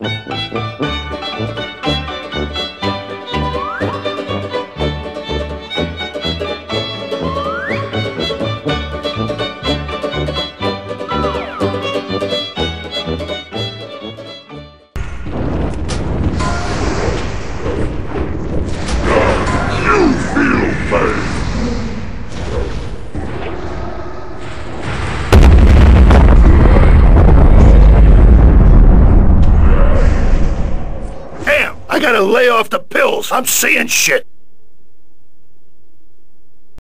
I gotta lay off the pills. I'm seeing shit.